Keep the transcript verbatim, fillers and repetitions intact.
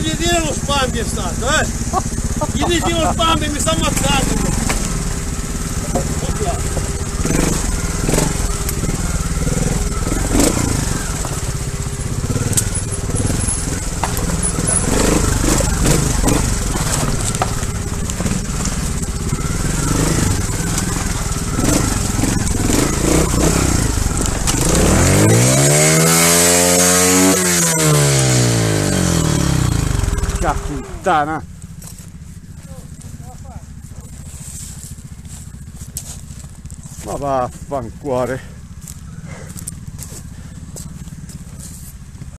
gli dire lo spambi è stato, eh? Gli dici lo spambi, mi sta ammazzando. Opla. Puttana. Ma vaffancuore.